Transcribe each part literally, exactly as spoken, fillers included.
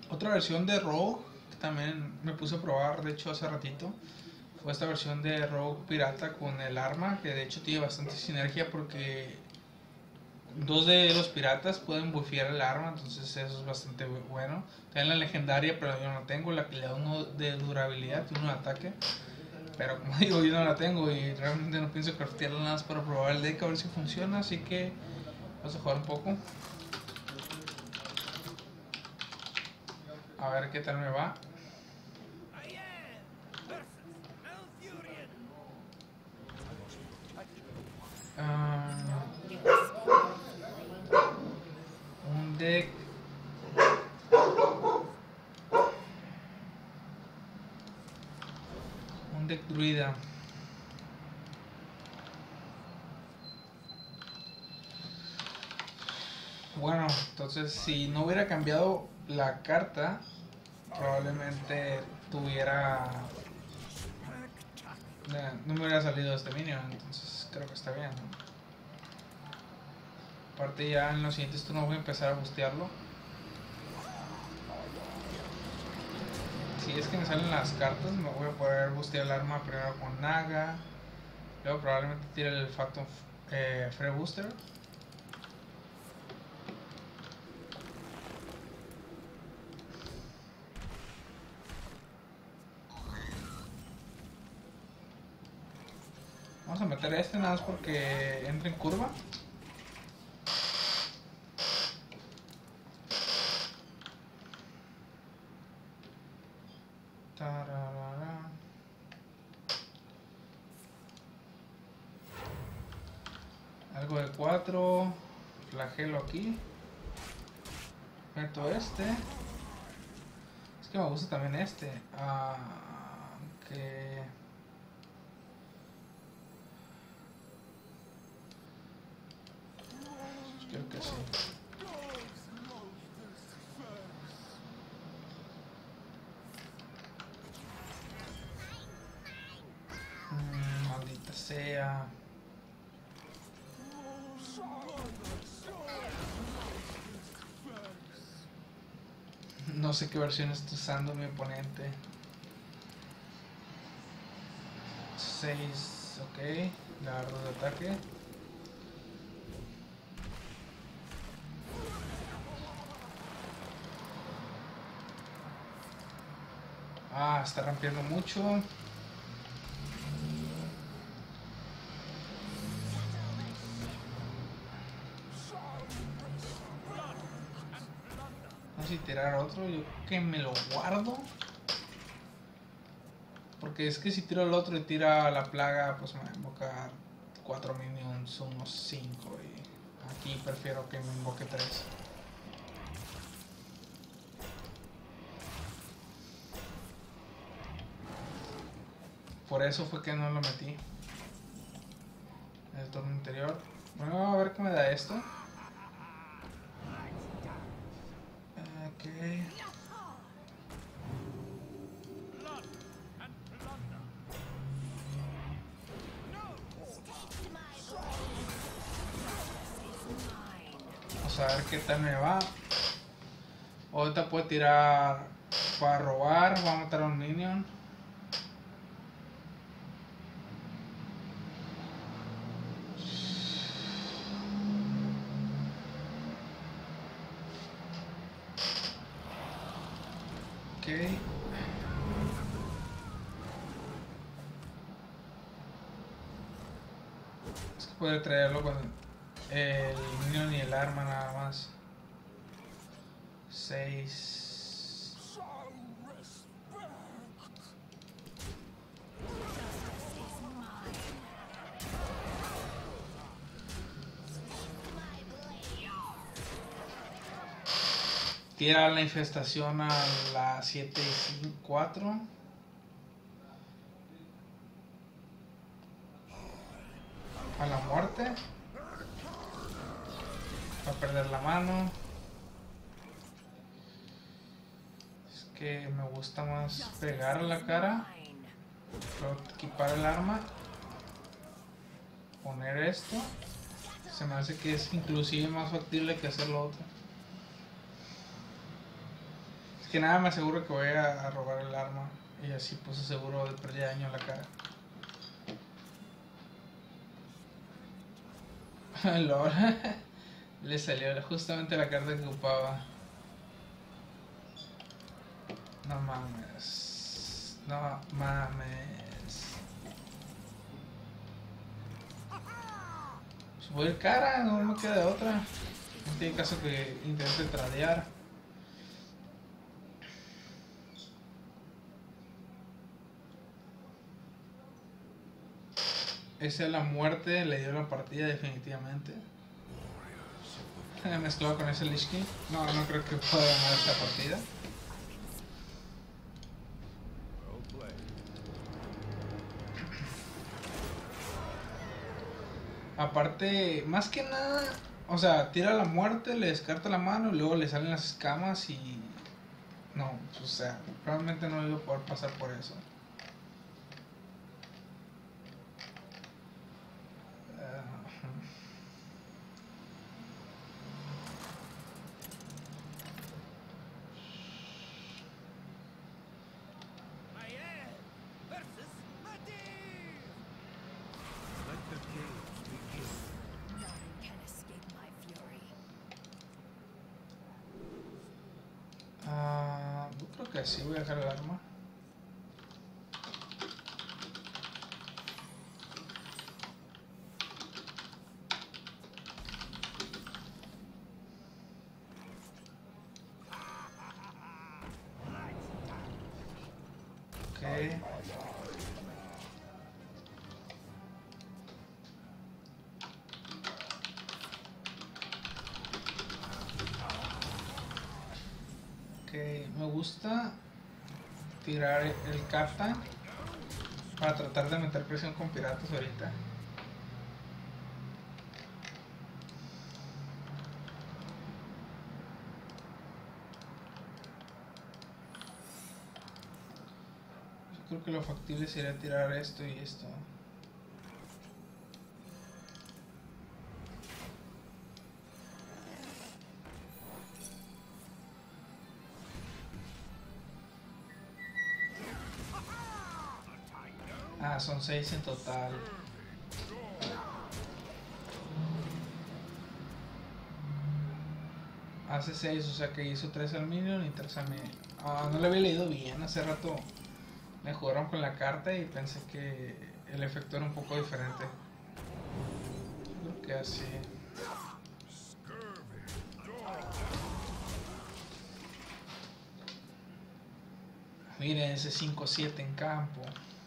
Otra versión de Rogue que también me puse a probar, de hecho, hace ratito, fue esta versión de Rogue Pirata con el arma, que de hecho tiene bastante sinergia porque dos de los piratas pueden bufear el arma, entonces eso es bastante bueno. También la legendaria, pero yo no tengo, la que le da uno de durabilidad y uno de ataque. Pero como digo, yo no la tengo y realmente no pienso craftearla nada más para probar el deck a ver si funciona, así que vamos a jugar un poco. A ver qué tal me va. Uh, un deck. Un deck druida. Bueno, entonces si no hubiera cambiado la carta, probablemente tuviera... No me hubiera salido este minion, entonces creo que está bien, ¿no? Aparte ya en los siguientes turnos voy a empezar a bustearlo. Si es que me salen las cartas, me voy a poder bustear el arma primero con Naga. Luego probablemente tire el Phantom eh, Free Booster. Vamos a meter este nada más porque entra en curva. Tararara. Algo de cuatro. Flagelo aquí. Meto este. Es que me gusta también este. Ah, que... Creo que sí. Mm, maldita sea. No sé qué versión está usando mi oponente. seis, ok. Dardo de ataque. Ah, está rompiendo mucho. No sé si tirar otro. Yo creo que me lo guardo. Porque es que si tiro el otro y tira la plaga, pues me va a invocar cuatro minions, unos cinco. Y aquí prefiero que me invoque tres. Por eso fue que no lo metí en el turno anterior. Bueno, a ver qué me da esto. Ok. Vamos a ver qué tal me va. Ahorita puedo tirar para robar. Va a matar a un minion. Ok. Es que puede traerlo con el minion y el arma nada más. seis. Tira la infestación a la siete y cuatro. A la muerte. Va a perder la mano. Es que me gusta más pegar a la cara. Luego equipar el arma. Poner esto. Se me hace que es inclusive más factible que hacer lo otro. Que nada me aseguro que voy a, a robar el arma. Y así puse seguro de perder daño en la cara. Lol. Le salió justamente la carta que ocupaba. No mames. No mames. Pues voy a ir cara, no me queda de otra. No tiene caso que intente tradear. Esa es la muerte, le dio la partida definitivamente. Mezclado con ese Lich King. No, no creo que pueda ganar esta partida. Aparte, más que nada, o sea, tira la muerte, le descarta la mano y luego le salen las escamas y... No, o sea, realmente no iba a poder pasar por eso. Uh, yo creo que sí, voy a dejar el arma. Okay. Okay, me gusta tirar el carta para tratar de meter presión con piratas ahorita. Yo creo que lo factible sería tirar esto y esto. Ah, son seis en total. Hace seis, o sea que hizo tres al minion y tres a mí. Ah, no lo había leído bien. Hace rato me jugaron con la carta y pensé que el efecto era un poco diferente. Creo que así. Miren ese cinco siete en campo.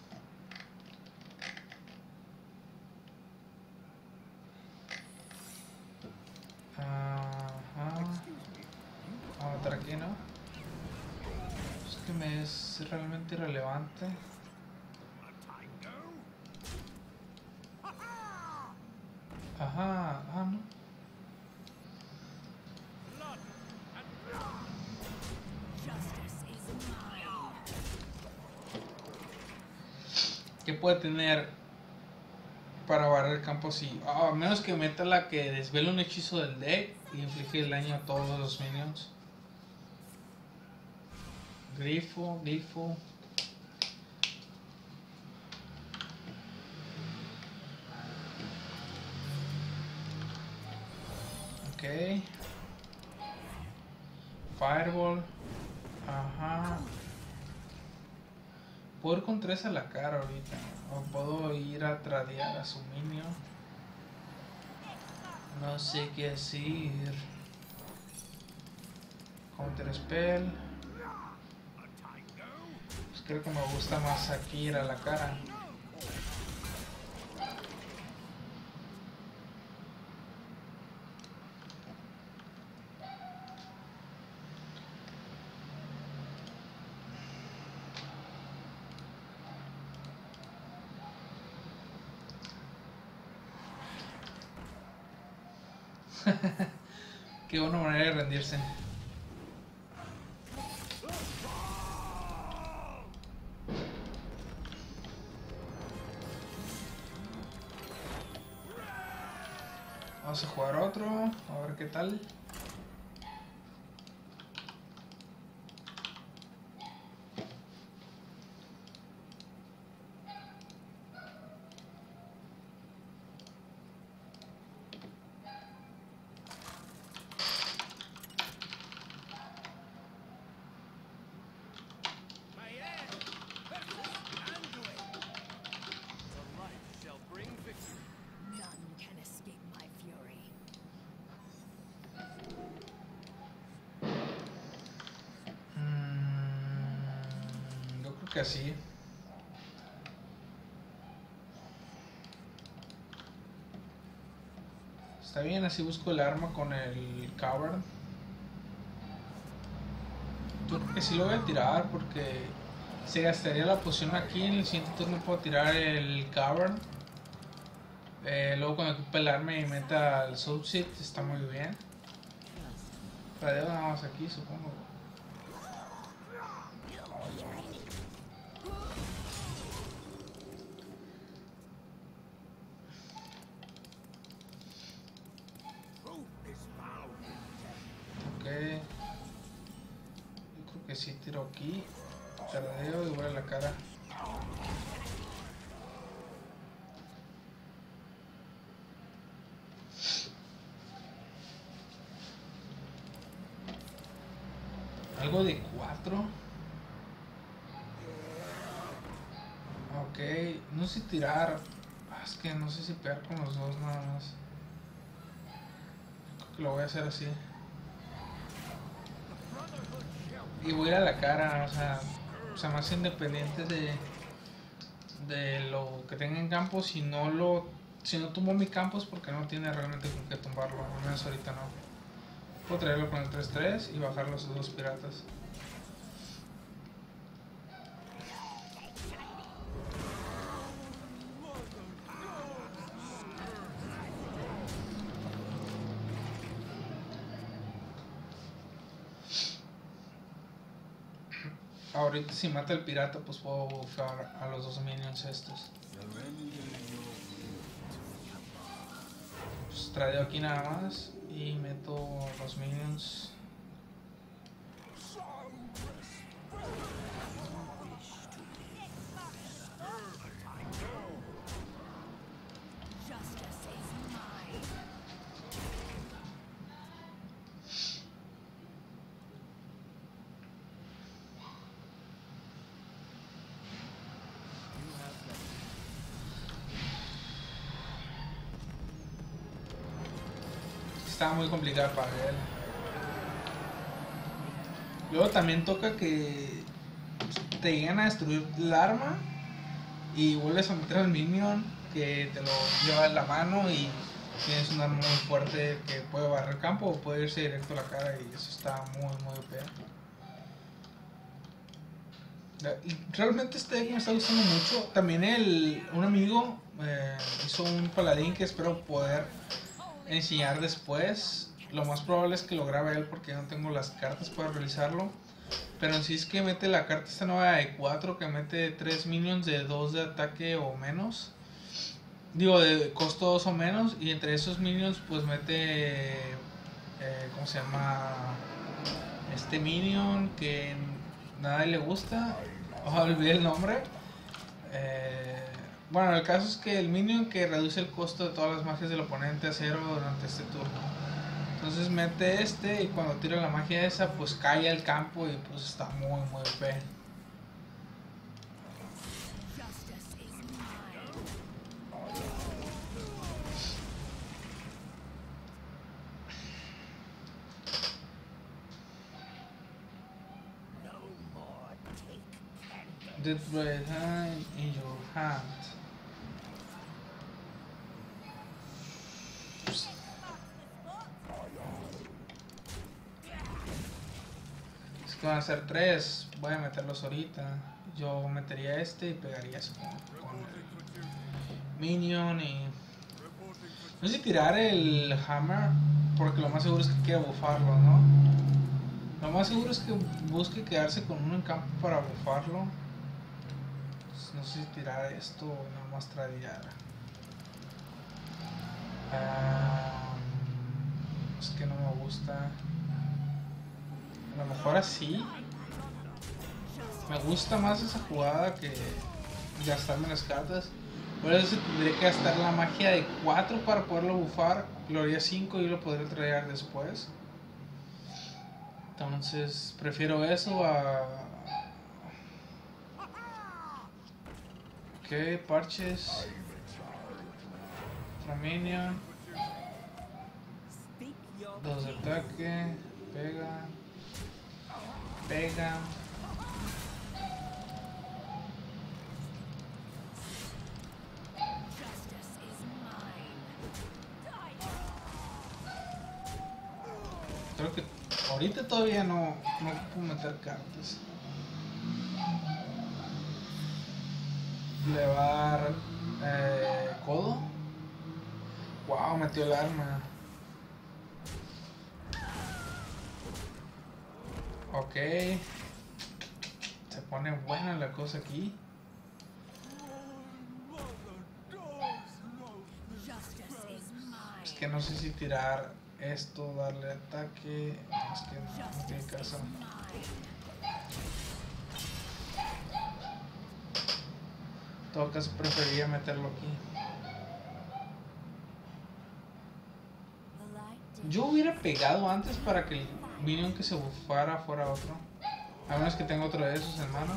Ajá. Vamos a matar aquí, ¿no? Es que me es realmente irrelevante. Ajá, ah, no. ¿Qué puede tener para barrer el campo si... Oh, a menos que meta la que desvela un hechizo del deck y inflige el daño a todos los minions. Grifo, grifo. Ok. Fireball. Ajá. Puedo ir con tres a la cara ahorita. O puedo ir a tradear a su minion. No sé qué decir. Counter spell. Pues creo que me gusta más aquí ir a la cara. Qué buena manera de rendirse. Vamos a jugar otro, a ver qué tal. que así. Está bien, así busco el arma con el cavern. Yo creo que sí lo voy a tirar porque se gastaría la poción aquí. En el siguiente turno puedo tirar el cavern. Eh, luego cuando ocupe el arma y meta el subsit está muy bien. Radeo nada más aquí, supongo. Ok. Yo creo que sí tiro aquí. Radeo y vuelve a la cara. Algo de cuatro. Ok, no sé si tirar. Ah, es que no sé si pegar con los dos nada más. Creo que lo voy a hacer así. Y voy a ir a la cara, o sea, o sea más independiente de, de lo que tenga en campo. Si no lo, si no tumbo mi campo es porque no tiene realmente con qué tumbarlo. Al menos ahorita no. Puedo traerlo con el tres tres y bajar los dos piratas. Ahorita si mata el pirata pues puedo bufar a los dos minions estos. Pues tradeo aquí nada más y meto los minions. Estaba muy complicado para él. Luego también toca que te llegan a destruir el arma y vuelves a meter al minion que te lo lleva en la mano y tienes un arma muy fuerte que puede barrer campo o puede irse directo a la cara y eso está muy muy feo. Realmente este deck me está gustando mucho. También el, un amigo eh, hizo un paladín que espero poder enseñar después. Lo más probable es que lo grabe él porque no tengo las cartas para realizarlo. Pero en sí es que mete la carta esta nueva de cuatro que mete tres minions de dos de ataque o menos. Digo, de costo dos o menos. Y entre esos minions pues mete... Eh, ¿Cómo se llama? Este minion que nadie le gusta. Ojalá olvidé el nombre. Eh, bueno, el caso es que el minion que reduce el costo de todas las magias del oponente a cero durante este turno. Entonces mete este y cuando tira la magia esa pues cae al campo y pues está muy muy feo. Dead Breath in your hand. Es que van a ser tres, voy a meterlos ahorita. Yo metería este y pegaría eso con, con el minion y... No sé si tirar el hammer, porque lo más seguro es que quiera bufarlo, ¿no? Lo más seguro es que busque quedarse con uno en campo para bufarlo. No sé si tirar esto o nada más tradear. Um, es que no me gusta. A lo mejor así. Me gusta más esa jugada que gastarme las cartas. Por eso tendré que gastar la magia de cuatro para poderlo bufar. Lo haría cinco y lo podré tradear después. Entonces prefiero eso a... Ok, parches. Minion. Dos de ataque. Pega. Pega. Ahorita todavía no, no puedo meter cartas. Levar eh, codo. Wow, metió el arma. Ok. Se pone buena la cosa aquí. Es que no sé si tirar esto, darle ataque. Es que no, no tiene caso. En todo caso preferiría meterlo aquí. Yo hubiera pegado antes para que el minion que se bufara fuera otro. A menos que tenga otro de esos en mano.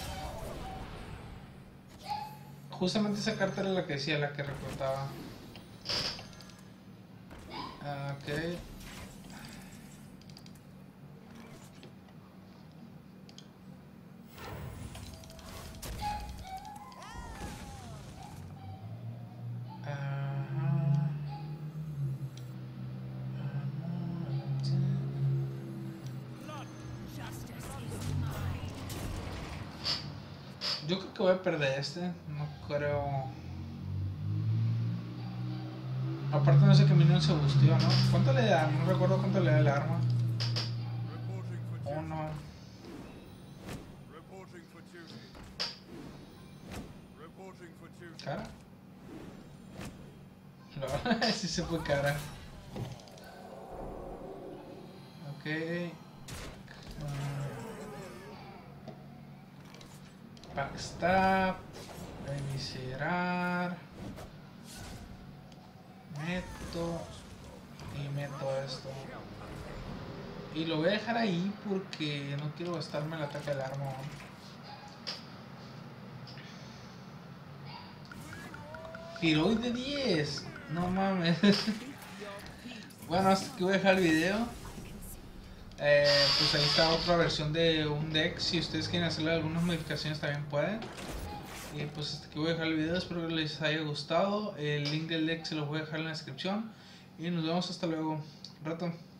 Justamente esa carta era la que decía, la que reclutaba. Ok. Yo creo que voy a perder este, no creo... Aparte no sé qué minion se busteó, ¿no? ¿Cuánto le da? No recuerdo cuánto le da el arma. Uno. ¿Cara? No, sí se fue cara. Ok. Backstab. Eviscerar. Meto. Y meto esto. Y lo voy a dejar ahí porque no quiero gastarme el ataque del arma. Heroic de diez. No mames. Bueno, hasta aquí voy a dejar el video. Eh, pues ahí está otra versión de un deck. Si ustedes quieren hacerle algunas modificaciones también pueden. Y pues hasta aquí voy a dejar el video. Espero que les haya gustado. El link del deck se los voy a dejar en la descripción. Y nos vemos hasta luego. Un rato.